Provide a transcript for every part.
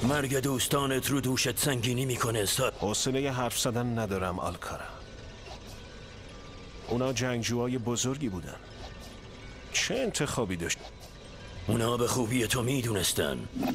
مرگ دوستانت رو دوشت سنگینی میکنه. حوصله حرف زدن ندارم آلکارا. اونا جنگجوهای بزرگی بودن. چه انتخابی داشت؟ اونا به خوبی تو میدونستن.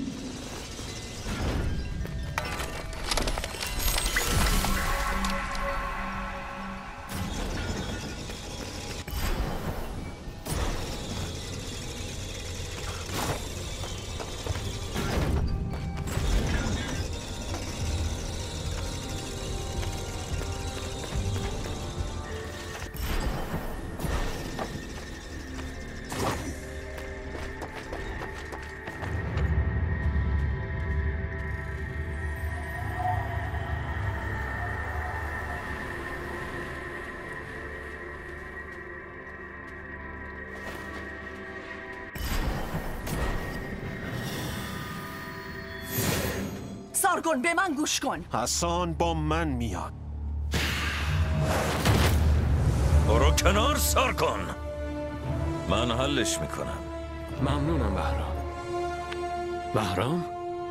سارگون به من گوش کن. حسان با من میاد. برو کنار سارگون. من حلش میکنم. ممنونم بهرام. بهرام؟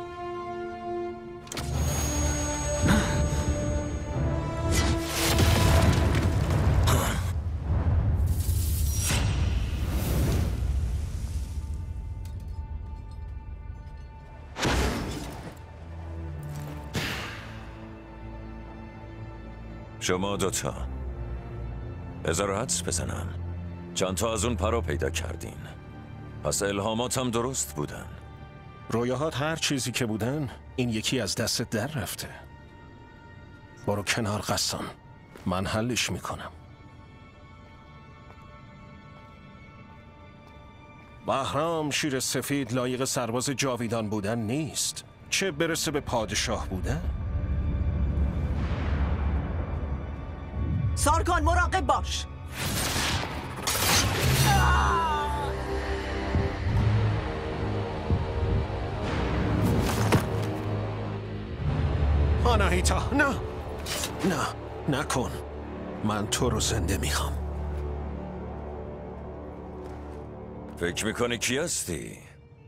شما دوتا بذار حدس بزنم. چند تا از اون پرا پیدا کردین. پس الهاماتم درست بودن. رویاهات هر چیزی که بودن این یکی از دستت در رفته. برو کنار قسام. من حلش میکنم. بهرام شیر سفید لایق سرباز جاویدان بودن نیست. چه برسه به پادشاه بودن؟ سارگون مراقب باش. آناهیتا نه نه نکن. من تو رو زنده میخوام. فکر میکنی کی هستی؟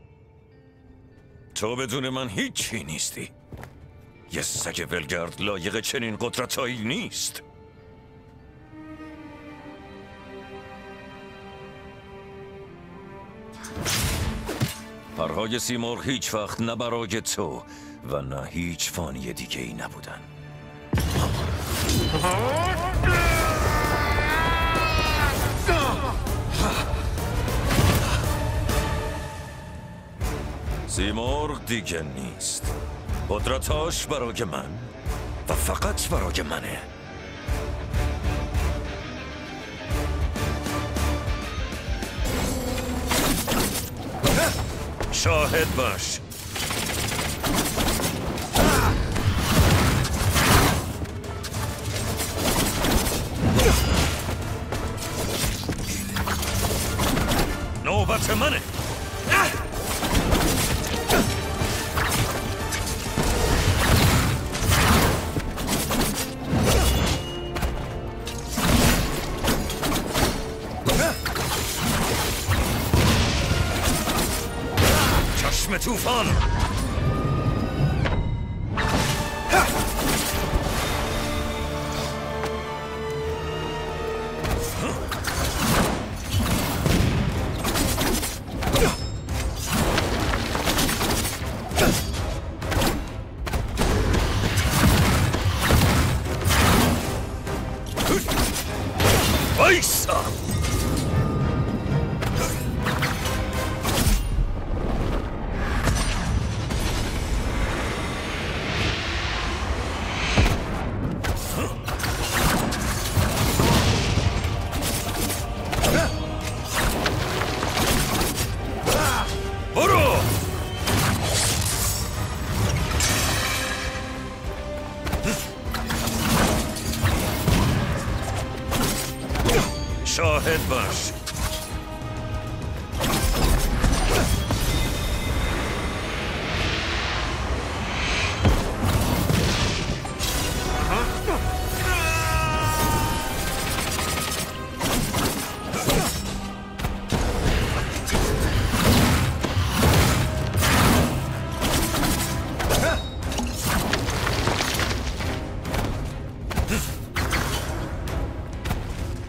تو بدون من هیچی نیستی. یه سگ ولگرد لایق چنین قدرتایی نیست. پرهای سیمرغ هیچ وقت نه برای تو و نه هیچ فانی دیگه ای نبودن. سیمرغ دیگه نیست. قدرتاش برای من و فقط برای منه. شاهد باش. نوبت منه. چشم طوفان. وایسا. شاهد باش.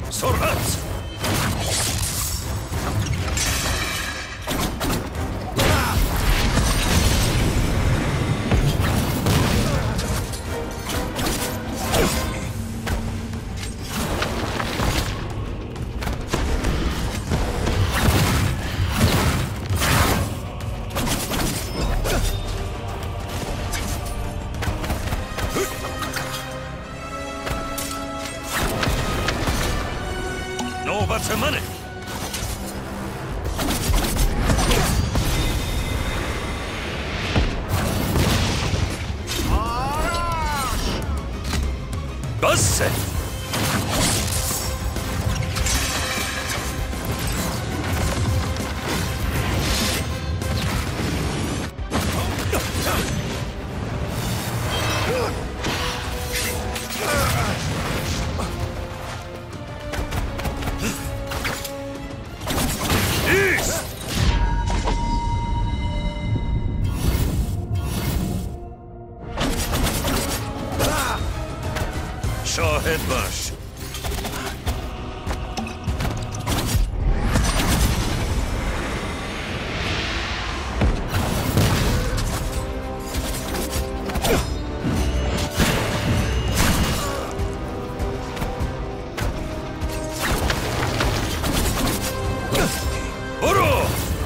سرعت! نوبت منه. بسه. شاهد باش. برو.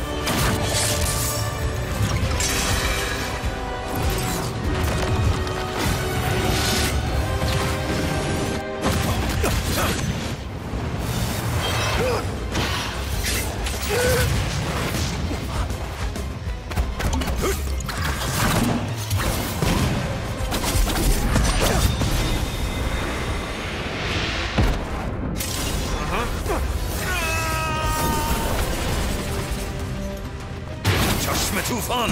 چشم طوفان.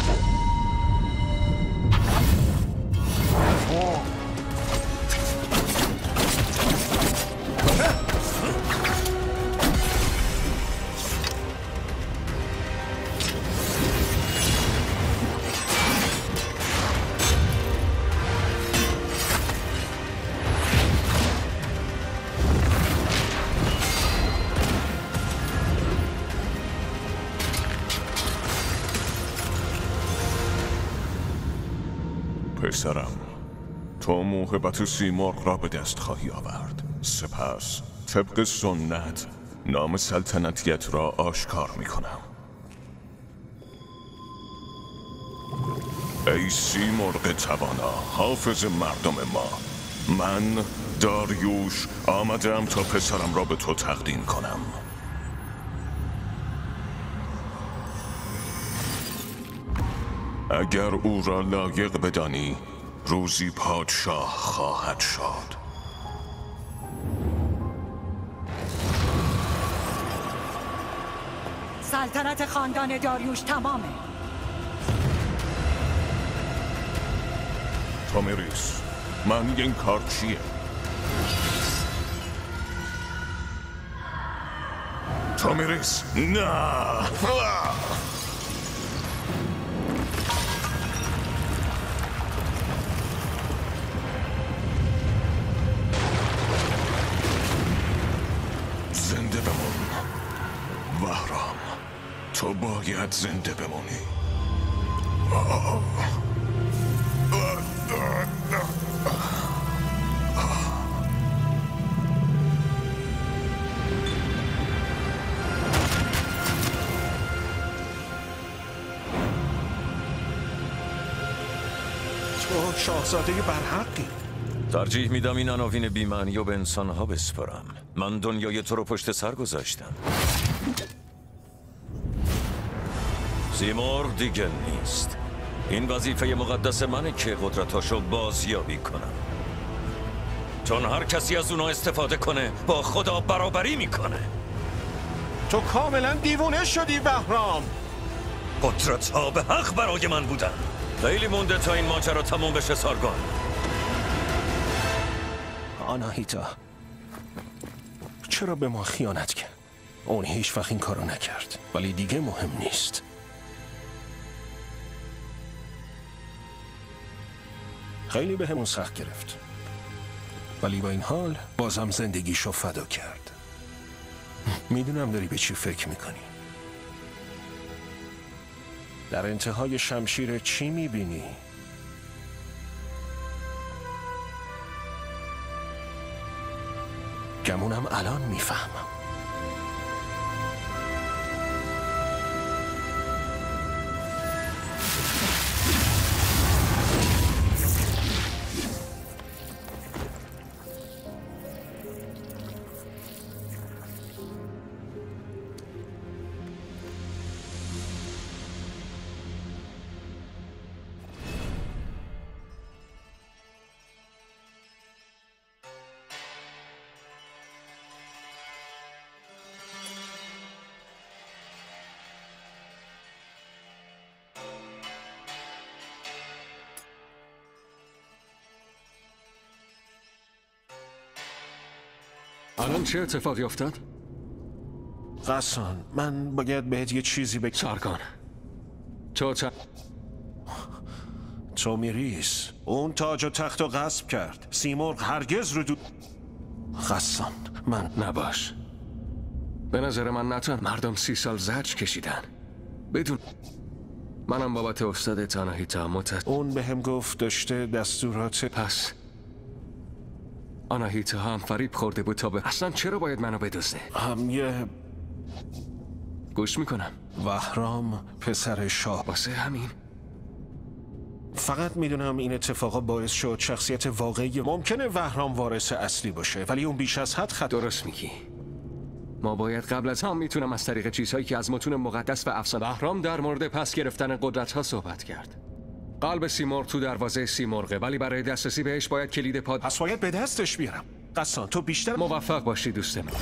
پسرم، تو موهبت سیمرغ را به دست خواهی آورد. سپس طبق سنت نام سلطنتیت را آشکار می کنم. ای سیمرغ توانا، حافظ مردم ما، من داریوش آمدم تا پسرم را به تو تقدیم کنم. اگر او را لایق بدانی، روزی پادشاه خواهد شد. سلطنت خاندان داریوش تمامه. تومیریس، من این کار چیه؟ تومیریس، نه! زنده بمون بهرام، تو باید زنده بمونی. تو شاهزاده برحقی. ترجیح میدم این عناوین بی‌معنی و به انسانها بسپارم. من دنیای تو رو پشت سر گذاشتم. سیمرغ دیگه نیست. این وظیفه مقدس منه که قدرتاشو بازیابی کنم. چون هر کسی از اونا استفاده کنه با خدا برابری میکنه. تو کاملا دیوونه شدی بهرام. قدرت‌ها به حق برای من بودن. خیلی مونده تا این ماجرا تموم بشه سارگون. آناهیتا، چرا به ما خیانت کرد؟ اون هیچ وقت این کارو نکرد، ولی دیگه مهم نیست. خیلی به همون سخت گرفت. ولی با این حال بازم زندگیشو فدا کرد. میدونم داری به چی فکر میکنی. در انتهای شمشیر چی میبینی؟ گمونم الان میفهمم. الان چه اتفاقی افتاد؟ غسان، من باید بهت یه چیزی بگم. سارگان تو میریس اون تاج و تخت رو غصب کرد. سیمرغ هرگز رو غسان، من نباش. به نظر من نتون مردم 30 سال زجر کشیدن بدون منم بابت استاد تاناهیتا اون به هم گفت داشته دستورات. پس آناهیتا هم فریب خورده بود تا اصلا چرا باید منو بدزده؟ هم یه گوش میکنم. وهرام پسر شاه. واسه همین فقط میدونم این اتفاقا باعث شد شخصیت واقعی. ممکنه وهرام وارث اصلی باشه ولی اون بیش از حد درست میگی. ما باید قبل از هم میتونم از طریق چیزهایی که از متون مقدس و افسانه وهرام در مورد پس گرفتن قدرت ها صحبت کرد. قلب سیمرغ تو دروازه سیمرغه ولی برای دسترسی بهش باید کلید پس باید به دستش بیارم. غسان تو بیشتر موفق باشی دوست من.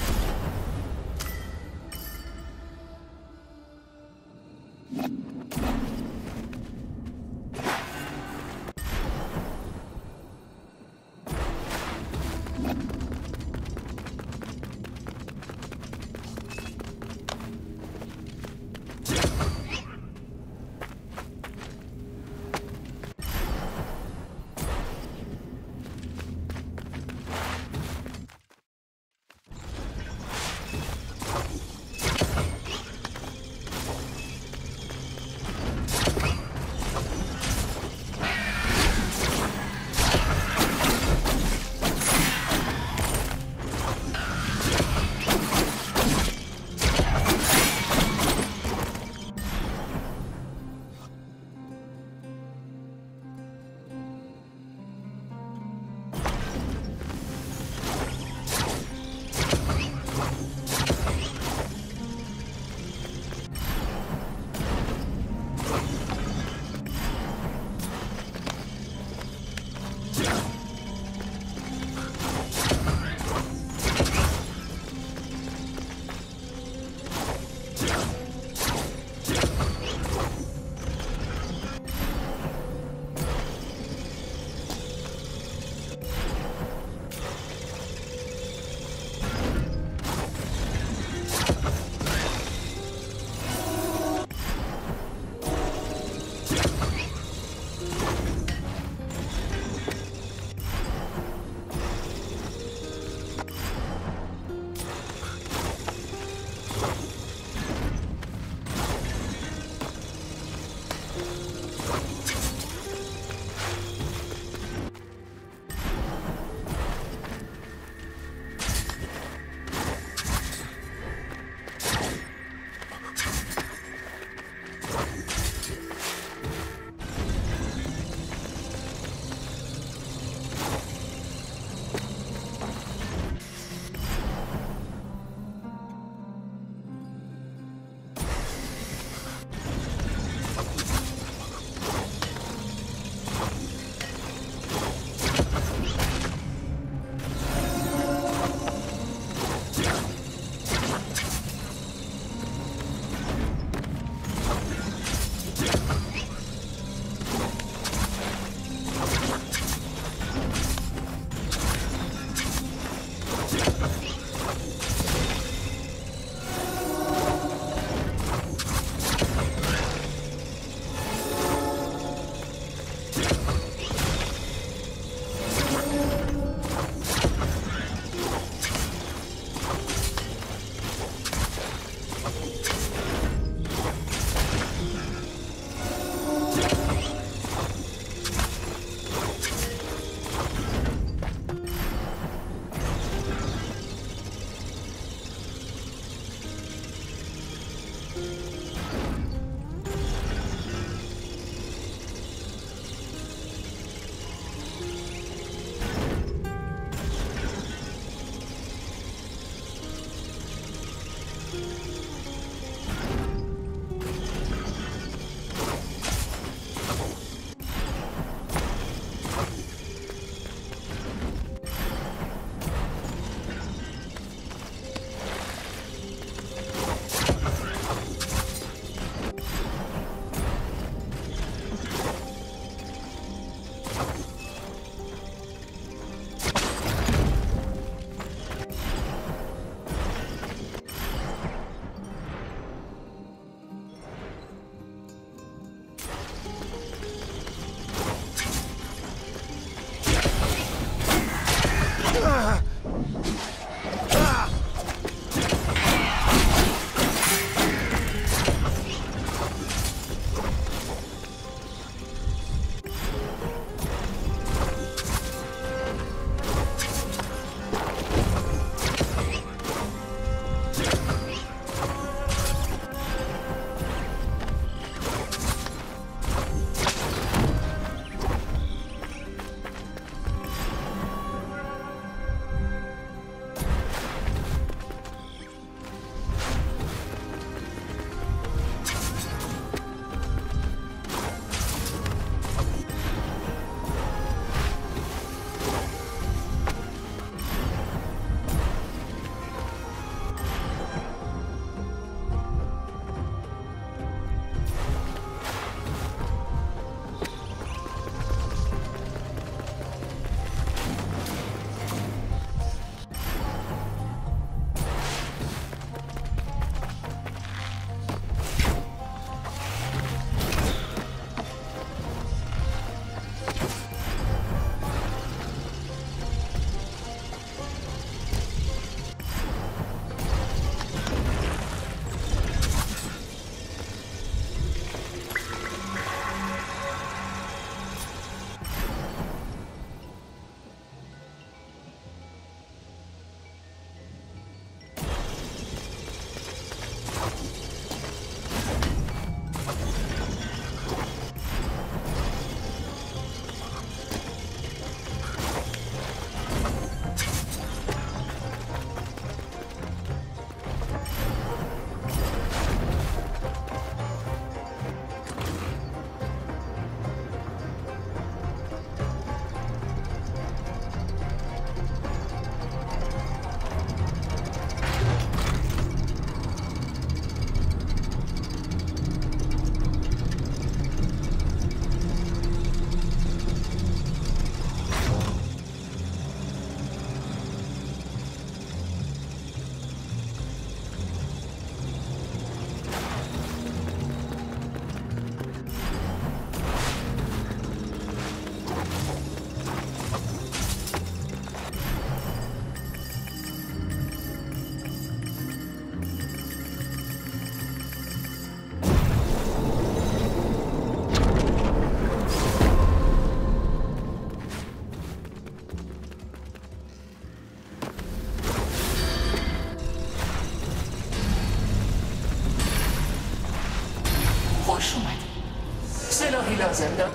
زندان.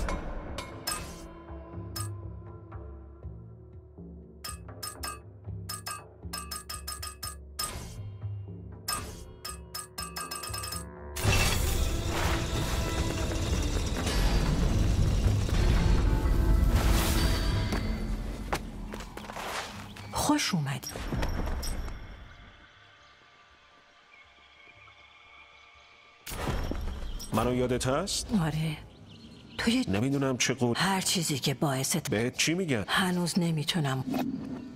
خوش اومدی. منو یادت هست؟ آره تو نمیدونم چه قول. هر چیزی که باعثت بهت چی میگن؟ هنوز نمیتونم